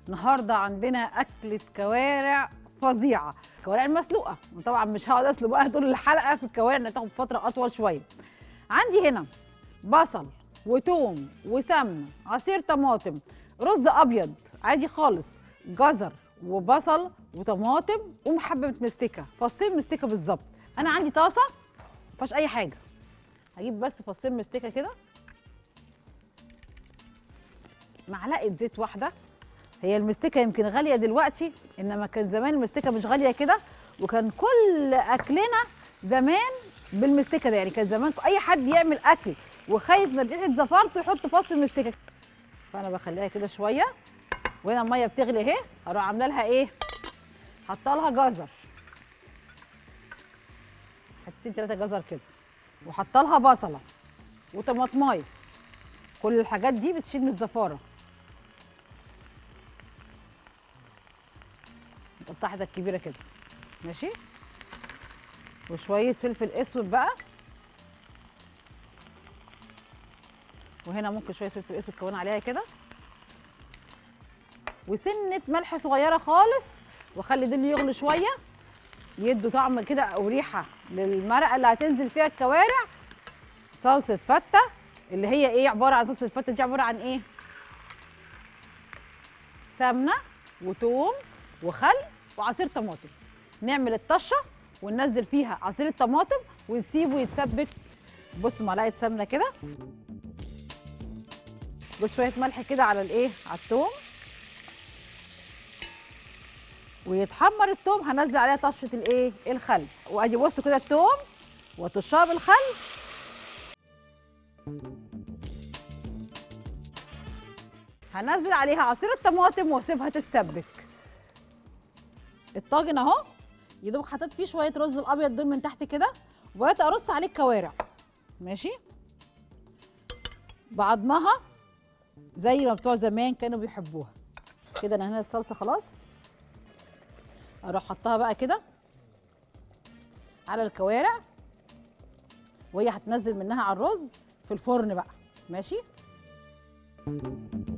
النهارده عندنا اكله كوارع فظيعه، كوارع المسلوقه. وطبعا مش هقعد اسلق بقى طول الحلقه في الكوارع، انها تاخد فتره اطول شويه. عندي هنا بصل وتوم وسمنه، عصير طماطم، رز ابيض عادي خالص، جزر وبصل وطماطم ومحبه مستكه، فصين مستكه بالظبط. انا عندي طاسه ما فيهاش اي حاجه، هجيب بس فصين مستكه كده، معلقه زيت واحده. هي المستكه يمكن غاليه دلوقتي، انما كان زمان المستكه مش غاليه كده، وكان كل اكلنا زمان بالمستكه ده. يعني كان زمان اي حد يعمل اكل وخايف من ريحه زفارته يحط فص مستكه. فانا بخليها كده شويه، وهنا الميه بتغلي اهي، اروح عامله لها ايه، حاطه لها جزر، حتتين 3 جزر كده، وحاطه لها بصله وطماطمايه. كل الحاجات دي بتشيل من الزفاره. نقطع حتت كبيره كده، ماشي. وشويه فلفل اسود بقى، وهنا ممكن شويه فلفل اسود كمان عليها كده، وسنه ملح صغيره خالص، واخلي دول يغلوا شويه يدوا طعم كده او ريحه للمرقه اللي هتنزل فيها الكوارع. صلصه فته، اللي هي ايه، عباره عن صلصه الفته دي عباره عن ايه، سمنه وتوم وخل وعصير طماطم. نعمل الطشه وننزل فيها عصير الطماطم ونسيبه يتسبك. بصوا معلقه سمنه كده، بص شويه ملح كده على الايه، على التوم، ويتحمر التوم هنزل عليها طشه الايه، الخل. وادي بصوا كده التوم وطشها بالخل. هنزل عليها عصير الطماطم واسيبها تتسبك. الطاجن اهو، يا دوب حطيت فيه شويه رز الابيض دول من تحت كده، وبقيت ارص عليه الكوارع، ماشي، بعضمها زي ما بتوع زمان كانوا بيحبوها كده. انا هنا الصلصه خلاص، اروح حطها بقى كده على الكوارع، وهي هتنزل منها على الرز في الفرن بقى، ماشي.